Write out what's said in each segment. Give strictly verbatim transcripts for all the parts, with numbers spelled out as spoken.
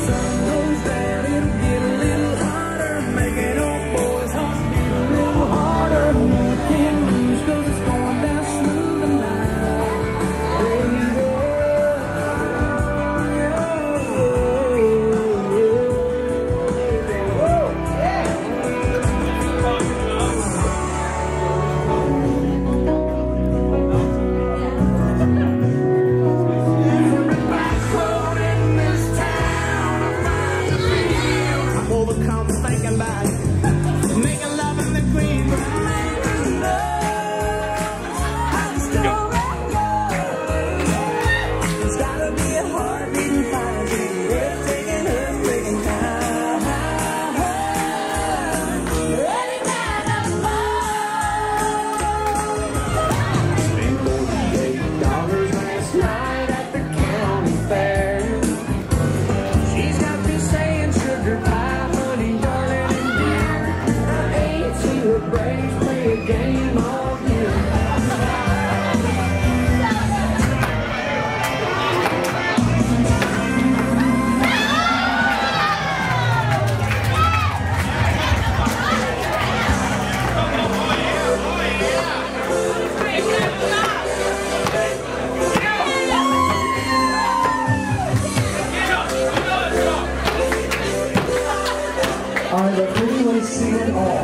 Alright, let's really sing it all.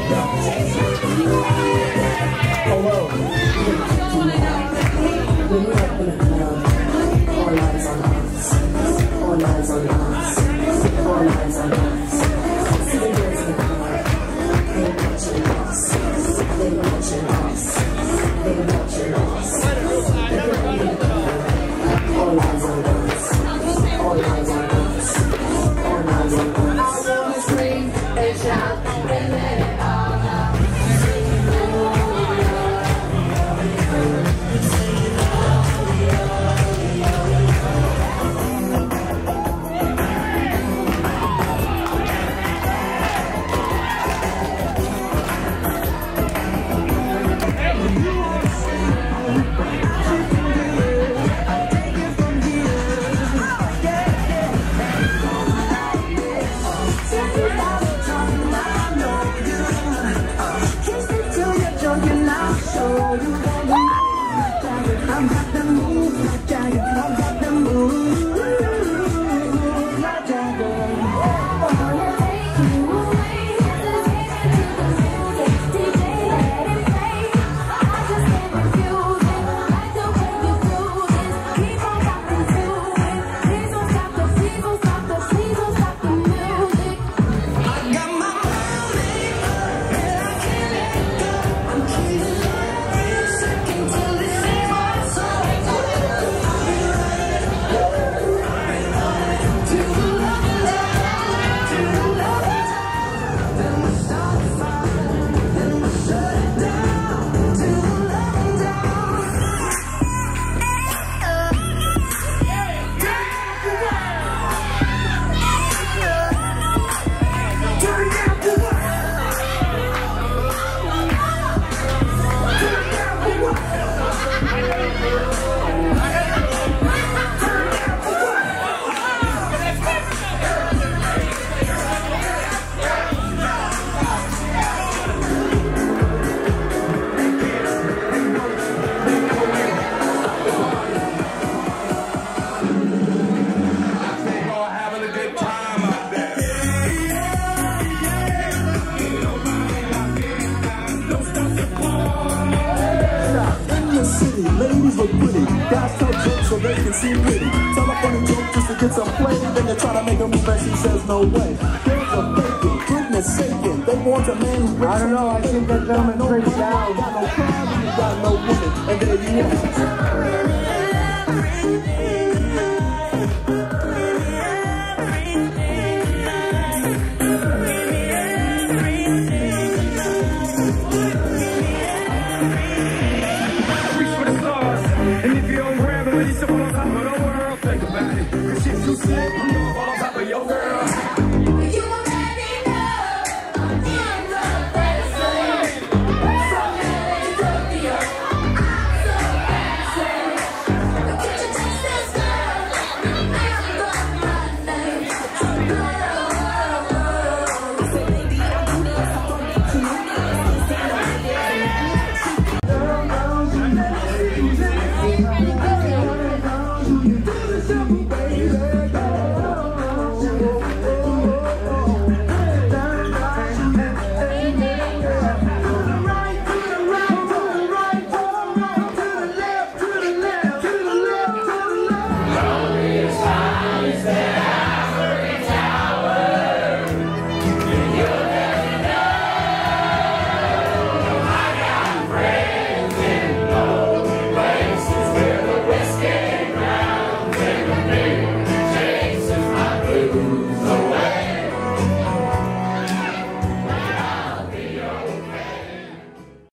Hello. When you open it now, all eyes on us. All eyes on us. All eyes on us. See the girls in the car. They're watching us. They're watching us. They're watching us. The girl in the car. All eyes on us. All eyes on us. All eyes on us. Shout and let it all out. I'm got the move, my dragon. I'm got the move, my dragon. I wanna take you away. D J, let it play. I just can't refuse it. Like the way you do this. Keep on rocking to it. Please don't stop the, please don't stop the, please don't stop the music. I got my money up and I can't let go. I'm killing every second till it's ladies look pretty, guys tell jokes so they can see pretty. Tell a funny joke just to get some play, then they try to make a move and she says no way. Girls are faking, goodness saking, they want a man who I don't know, I think that gentleman no pretty down. Got no crime, you got no woman, and there you are. And if you don't grab it, release up on top of the world, think about it. Cause shit you said,